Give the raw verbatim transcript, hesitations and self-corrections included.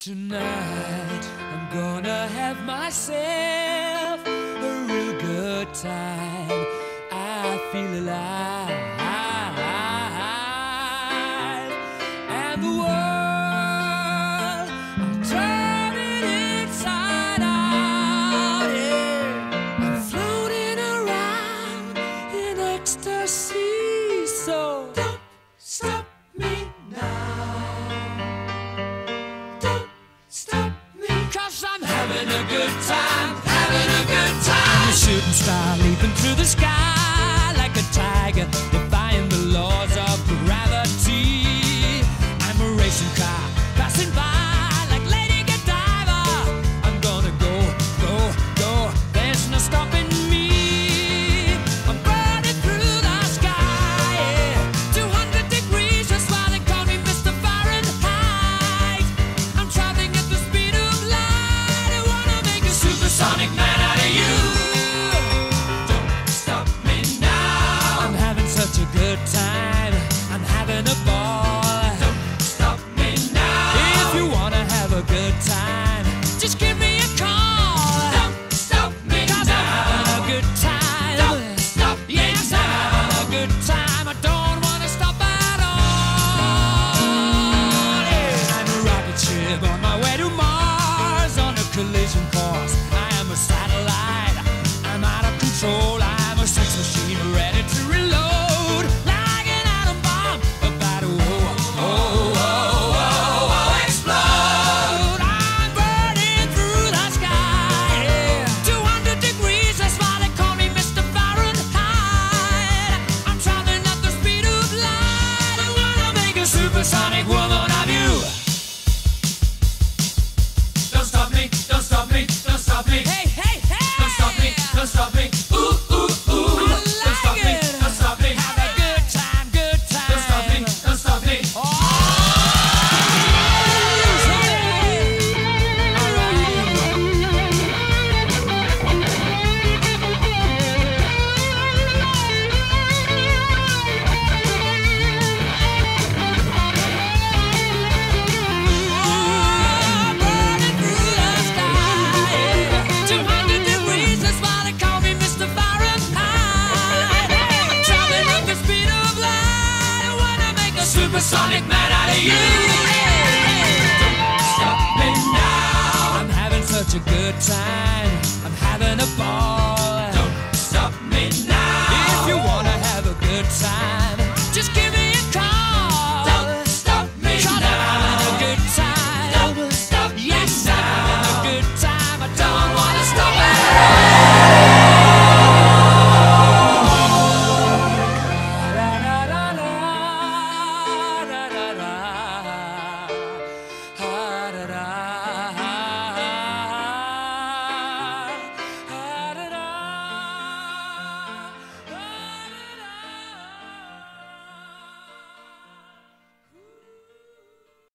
Tonight I'm gonna have myself a real good time. I feel alive, and the world I'm turning inside out. Yeah, I'm floating around in ecstasy. So don't stop me now. I'm having a good time, having a good time. I'm a shooting star leaping through the sky like a tiger, defying the laws of gravity. I'm a racing car passing by like Lady Godiva. I'm gonna go, go, go. There's no stopping me. I'm burning through the sky, yeah. two hundred degrees, that's why they call me Mister Fahrenheit. I'm traveling at the speed of supersonic man out of you. Don't stop me now. I'm having such a good time. I'm having a ball. Don't stop me now. If you wanna have a good time, just give me a call. Don't stop me now. 'Cause I'm having a good time. Don't stop me yes, now. I'm having a good time. I don't wanna stop at all. Yeah. I'm a rocket ship on my way to Mars on a collision course. Satellite, I'm out of control. I'm a sex machine ready to reload, like an atom bomb about to oh, oh, oh, oh, oh, explode. I'm burning through the sky, yeah. two hundred degrees, that's why they call me Mister Fahrenheit. I'm traveling at the speed of light. I wanna make a supersonic woman of you. Don't stop me, don't stop me, don't stop me. Hey. Don't stop me, ooh, ooh, ooh. I like don't stop it. me, don't stop me. Have a good time, good time. Don't stop me, don't stop me. Oh. Supersonic man out of you. Don't stop me now. I'm having such a good time.